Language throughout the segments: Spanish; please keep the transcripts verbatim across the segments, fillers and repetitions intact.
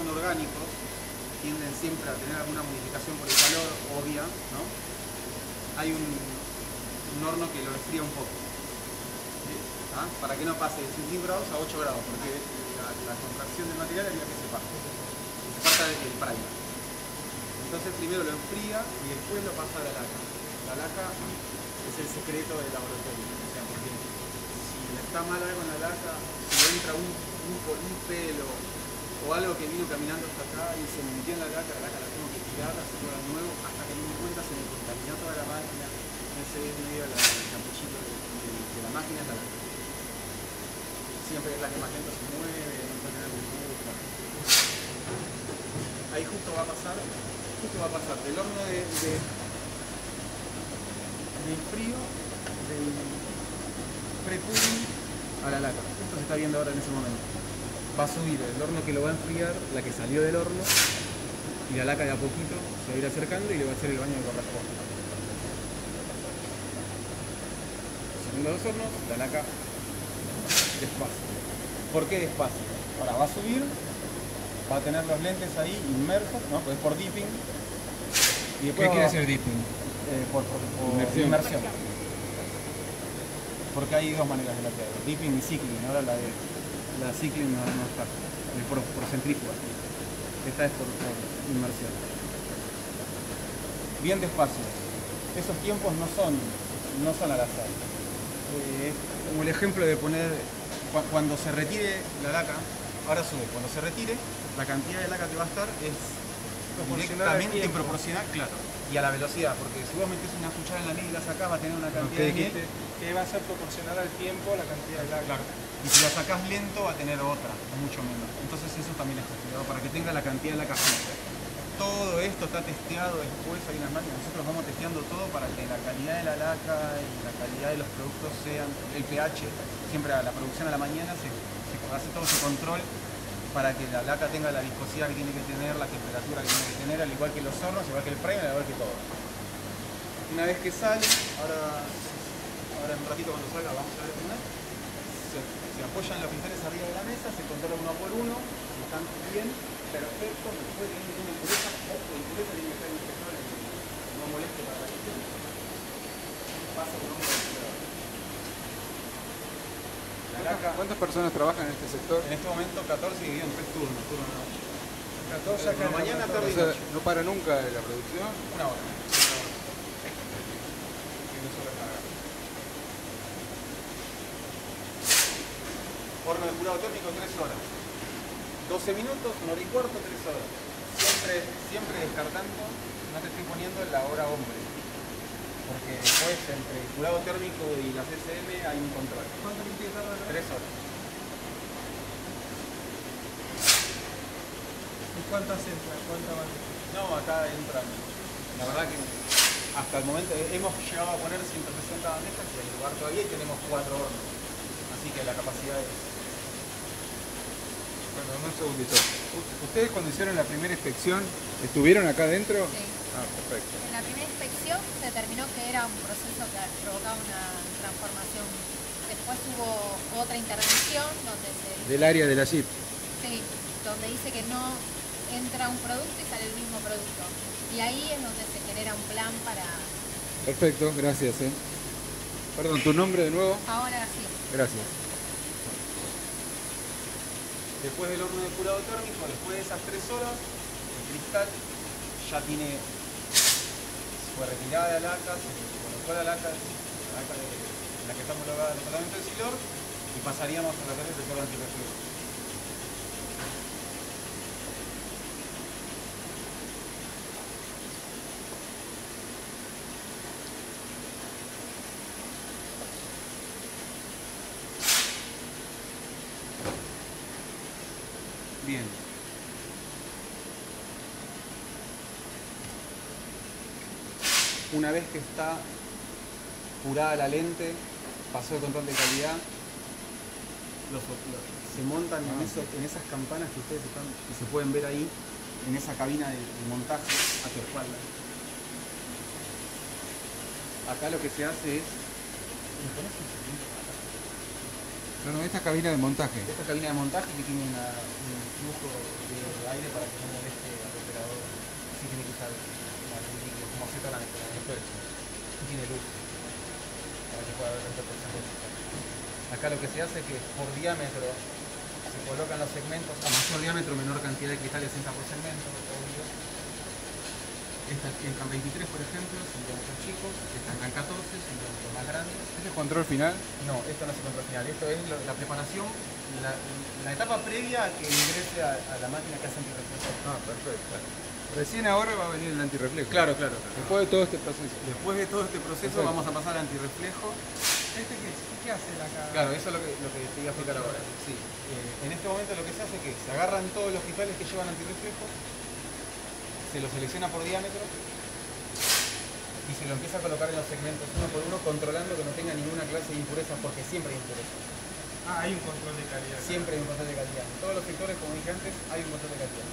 son orgánicos, tienden siempre a tener alguna modificación por el calor, obvia, ¿no? Hay un, un horno que lo enfría un poco, ¿sí? ¿Ah? Para que no pase de cinco grados a ocho grados, porque la, la contracción del material haría que se parte, que se parta del primer. Entonces primero lo enfría y después lo pasa a la laca. La laca es el secreto del laboratorio, o sea, porque si está mal algo en la laca, si entra un, un, un pelo o algo que vino caminando hasta acá y se me metió en la laca, la laca la tengo que tirar, hacerlo de nuevo, hasta que me di cuenta se me contaminó toda la máquina, ese es medio la, el champullito de, de, de la máquina es la laca. Siempre es la que más lento se mueve, no puede tener burbuja. Ahí justo va a pasar, justo va a pasar del horno de, de del frío, del pre-cooling a la laca. Esto se está viendo ahora en ese momento. Va a subir el horno que lo va a enfriar, la que salió del horno, y la laca de a poquito se va a ir acercando y le va a hacer el baño de corresponde. Subiendo los hornos, la laca despacio. ¿Por qué despacio? Ahora va a subir, va a tener los lentes ahí inmersos, ¿no? Pues es por dipping. Y ¿Qué quiere decir dipping? Eh, por, por, por inmersión. inmersión. Porque hay dos maneras de latear, dipping y cycling. Ahora la de la cycling no, no está, es por, por centrífuga. Esta es por, por inmersión. Bien despacio. Esos tiempos no son, no son al azar. Eh, como el ejemplo de poner, cuando se retire la laca, ahora sube, cuando se retire, la cantidad de laca que va a estar es directamente proporcional, claro, y a la velocidad, porque si vos metés una cuchara en la miel y la sacás, va a tener una cantidad de miel que va a ser proporcional al tiempo, la cantidad de laca. Claro. Y si la sacás lento, va a tener otra, mucho menos. Entonces eso también está estudiado para que tenga la cantidad de laca justa. Todo esto está testeado después, hay unas máquinas, nosotros vamos testeando todo para que la calidad de la laca y la calidad de los productos sean, el pH, siempre a la producción a la mañana se, se hace todo su control para que la laca tenga la viscosidad que tiene que tener, la temperatura que tiene que tener, al igual que los hornos, igual que el primer, al igual que todo. Una vez que sale, ahora, ahora en un ratito cuando salga vamos a ver cómo es, se, se apoyan los pincales arriba de la mesa, se controla uno por uno, si están bien, perfecto, después tiene que tener una impureza, ojo, la impureza tiene que estar en el sector, no moleste para la gestión. Pasa por un controlador. ¿Cuántas personas trabajan en este sector? En este momento catorce dividido en tres turnos, turno de noche. catorce acá de mañana, tarde y O sea, noche. ¿no para nunca la producción? Una hora. Horno de curado térmico tres horas. doce minutos, una hora y cuarto, tres horas. Siempre, siempre descartando, no te estoy poniendo la hora hombre. Porque después entre el curado térmico y la C C M hay un control. ¿Cuánto tiempo tarda? Tres horas. ¿Y cuántas entran? ¿Cuántas van? No, acá entran. La verdad que hasta el momento hemos llegado a poner ciento sesenta bandejas y el lugar todavía y tenemos cuatro hornos. Así que la capacidad es... Bueno, un segundito. ¿Ustedes cuando hicieron la primera inspección estuvieron acá adentro? Sí. Ah, perfecto. En la primera inspección se determinó que era un proceso que provocaba una transformación. Después hubo otra intervención donde se... Del área de la Jeep. Sí, donde dice que no entra un producto y sale el mismo producto. Y ahí es donde se genera un plan para... Perfecto, gracias. Eh. Perdón, ¿tu nombre de nuevo? Ahora sí. Gracias. Después del horno de curado térmico, después de esas tres horas, el cristal ya tiene, fue retirada la laca, se colocó la laca, la laca de, en la que está homologada el tratamiento del silor, y pasaríamos a tratar el sector antirreflujo. Bien. Una vez que está curada la lente, pasó el control de calidad, los, los, se montan en, eso, en esas campanas que ustedes están, que se pueden ver ahí, en esa cabina de, de montaje a tu espalda. Acá lo que se hace es... No, no, esta cabina de montaje. Esta cabina de montaje que tiene una, un flujo de aire para cristal un líquido como acetona de cristal. Esto es, no tiene luz para que pueda haber interpretación de cristal. Acá lo que se hace es que por diámetro se colocan los segmentos, a mayor diámetro menor cantidad de cristales entra por segmento, obvio. Esta entran veintitrés, por ejemplo, son diámetros chicos, esta entran catorce, son diámetros más grandes. ¿Este es control final? No, esto no es el control final, esto es lo- la preparación, la, la etapa previa a que ingrese a, a la máquina que hace antirreflejo. Ah, perfecto. Recién ahora va a venir el antirreflejo. Claro, claro, claro. Después de todo este proceso. Después de todo este proceso Perfecto. vamos a pasar al antirreflejo. ¿Este qué, qué hace la cara? Claro, eso es lo que, lo que te iba a explicar ahora. Sí. Eh, en este momento lo que se hace es que se agarran todos los cristales que llevan antirreflejo, se los selecciona por diámetro y se lo empieza a colocar en los segmentos uno por uno, controlando que no tenga ninguna clase de impurezas, porque siempre hay impurezas. Ah, hay un control de calidad. Siempre hay un control de calidad. En todos los sectores, como dije antes, hay un control de calidad.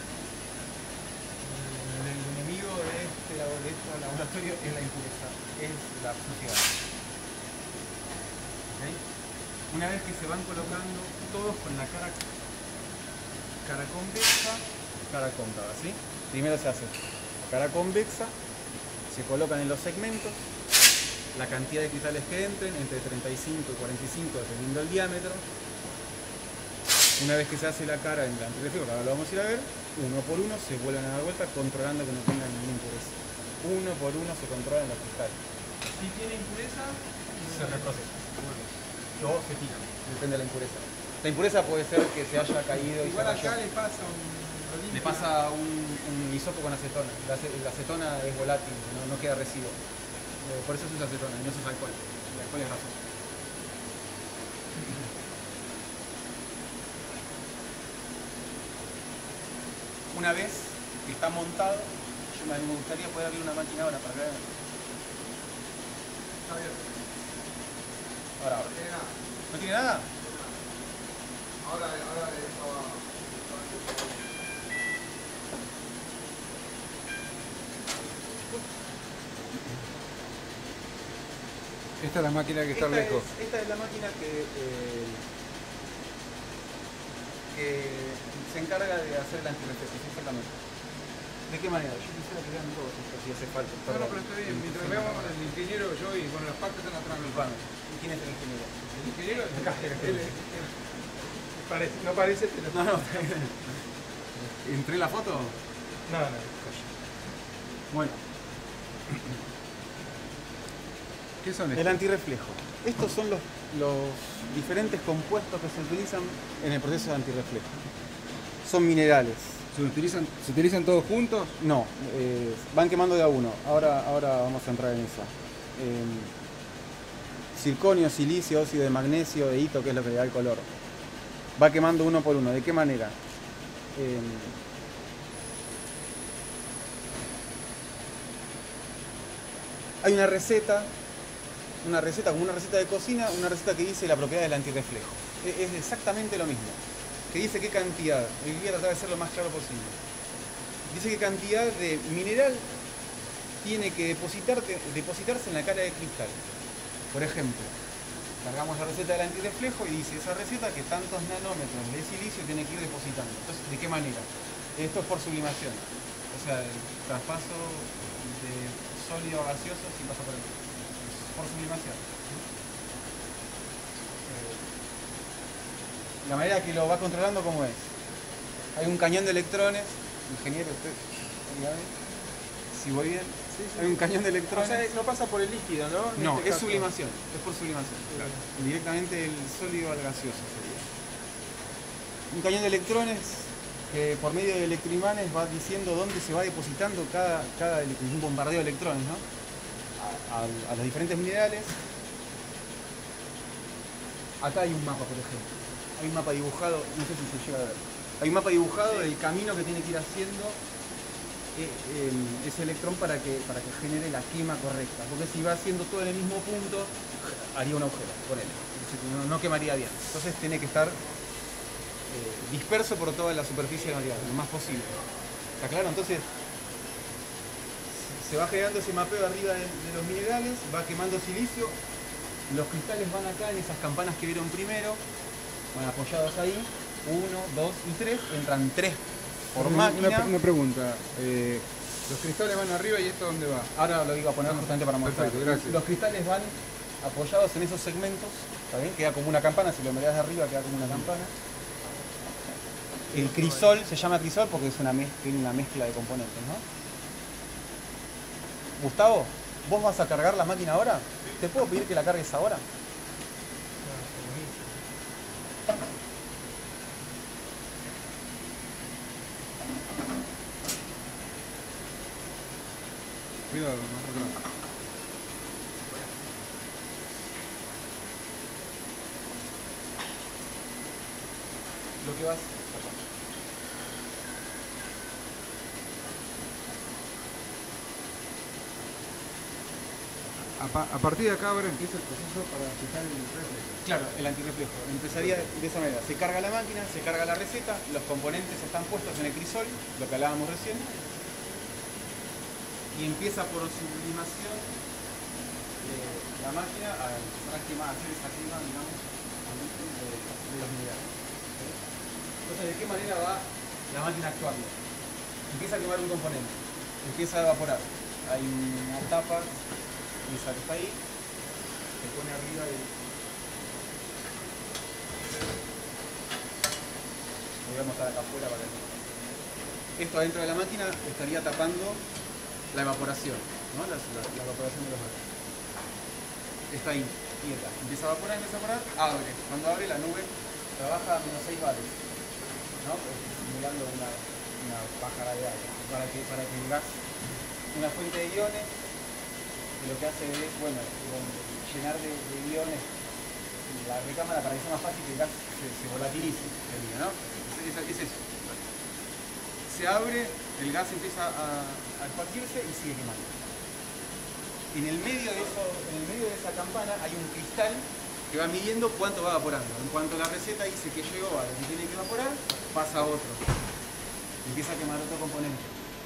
El, el enemigo de este, labo- de este laboratorio es la impureza, es la suciedad. ¿Ok? Una vez que se van colocando todos con la cara, cara convexa, cara cóncava, ¿sí? Primero se hace cara convexa, se colocan en los segmentos, la cantidad de cristales que entren, entre treinta y cinco y cuarenta y cinco, dependiendo del diámetro. Una vez que se hace la cara en el antirreflejo, que ahora lo vamos a ir a ver, uno por uno se vuelven a dar vuelta controlando que no tengan ninguna impureza. Uno por uno se controlan los cristales. Si tiene impureza, Se reprocesa. O se tiran, depende de la impureza. La impureza puede ser que se haya caído y igual se acá rayó. le pasa un lo limpia. Le pasa un, un hisopo con acetona. La, ace- la acetona es volátil, no, no queda residuo. Eh, por eso se usa acetona y no se usa alcohol. El alcohol es grasoso. Una vez que está montado, yo me me gustaría poder abrir una máquina ahora para ver. Está abierto. Ahora, ahora. No tiene nada. ¿No tiene nada? Ahora, ahora estaba. Esta es la máquina que está esta lejos. Es, esta es la máquina que, eh, que se encarga de hacer el antirreflejo, exactamente. ¿De qué manera? Yo quisiera que vean todos esto si hace falta. No, no, pero está bien. Mientras veamos con el ingeniero, yo y con las partes están atrás. Disculpame. ¿Y quién es el ingeniero? El ingeniero Acá, él, él- él- parece, no parece, pero... No, no. ¿Entré la foto? No, no. Bueno, ¿Qué son el estos? antirreflejo. Estos son los, los diferentes compuestos que se utilizan en el proceso de antirreflejo. Son minerales. ¿Se utilizan, ¿Se utilizan todos juntos? No, eh, van quemando de a uno. Ahora, ahora vamos a entrar en eso. Eh, circonio, silicio, óxido de magnesio, de hito, que es lo que le da el color. Va quemando uno por uno. ¿De qué manera? Eh, hay una receta, una receta como una receta de cocina, una receta que dice la propiedad del antirreflejo. Es, es exactamente lo mismo. Que dice qué cantidad. Y voy a tratar de ser lo más claro posible. Dice qué cantidad de mineral tiene que depositarte, depositarse en la cara de cristal. Por ejemplo, cargamos la receta del antirreflejo y dice esa receta que tantos nanómetros de silicio tiene que ir depositando. Entonces, ¿de qué manera? Esto es por sublimación. O sea, el traspaso de sólido a gaseoso sin pasar por el por sublimación. La manera que lo va controlando, ¿cómo es? Hay un cañón de electrones. Ingeniero, usted, dígame si voy bien. Hay un cañón de O electrones. sea, no pasa por el líquido, ¿no? En No, este es caso. sublimación, es por sublimación. Directamente el sólido al gaseoso sería. Un cañón de electrones que por medio de electroimanes va diciendo dónde se va depositando cada, cada ele- un bombardeo de electrones, ¿no? A, a- a los diferentes minerales. Acá hay un mapa, por ejemplo. Hay un mapa dibujado, no sé si se llega a ver. Hay un mapa dibujado del camino que tiene que ir haciendo eh, eh, ese electrón para que, para que genere la quema correcta. Porque si va haciendo todo en el mismo punto, haría un agujero, ponele. No, no quemaría bien. Entonces tiene que estar eh, disperso por toda la superficie del material, lo más posible. ¿Está claro? Entonces se va generando ese mapeo arriba de, de los minerales, va quemando silicio, los cristales van acá en esas campanas que vieron primero, van apoyados ahí, uno, dos y tres, entran tres por Una- máquina. Una, una pregunta. eh, Los cristales van arriba y esto dónde va. Ahora lo iba a poner justamente para mostrar. Perfecto, gracias. Los cristales van apoyados en esos segmentos, ¿está bien? Queda como una campana, si lo mirás de arriba queda como una campana. El crisol se llama crisol porque es una mez- tiene una mezcla de componentes, ¿no? Gustavo, ¿vos vas a cargar la máquina ahora? ¿Te puedo pedir que la cargues ahora? Cuidado, más atrás. Lo que vas... A, pa- a partir de acá ahora empieza el proceso para fijar el reflejo. Claro, el antirreflejo. Empezaría de esa manera. Se carga la máquina, se carga la receta, los componentes están puestos en el crisol, lo que hablábamos recién, y empieza por sublimación eh, la máquina a empezar a quemar, a hacer esa quema, digamos, de, de los minerales. ¿Sí? Entonces, ¿de qué manera va la máquina actuando? Empieza a quemar un componente, empieza a evaporar. Hay una tapa, esa que está ahí, se pone arriba y voy a mostrar acá afuera para que... Esto adentro de la máquina estaría tapando la evaporación, ¿no? la, la, la evaporación de los gases. Está ahí, quieta. Empieza a evaporar, empieza a evaporar, abre. Cuando abre la nube trabaja a menos seis bares, ¿no? Simulando una, una pájara de aire. Para que, para que el gas, una fuente de iones, que lo que hace es, bueno, llenar de, de iones la recámara para que sea más fácil que el gas se, se volatilice, sería, ¿no? Es, es, es eso. Se abre, el gas empieza a, a expandirse y sigue quemando. En el, medio de eso, en el medio de esa campana hay un cristal que va midiendo cuánto va evaporando. En cuanto la receta dice que llegó a lo que tiene que evaporar, pasa a otro. Empieza a quemar otro componente.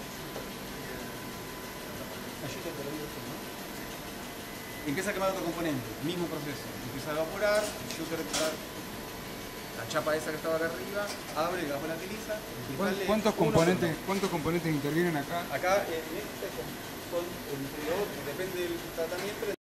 Ayúdate, te lo digo esto, ¿no? Empieza a quemar otro componente, mismo proceso. Empieza a evaporar, el shooter está... La chapa esa que estaba acá arriba, abre, la volatiliza. ¿Cuántos componentes, ¿Cuántos componentes intervienen acá? Acá en este, con, con, entre otros, depende del tratamiento.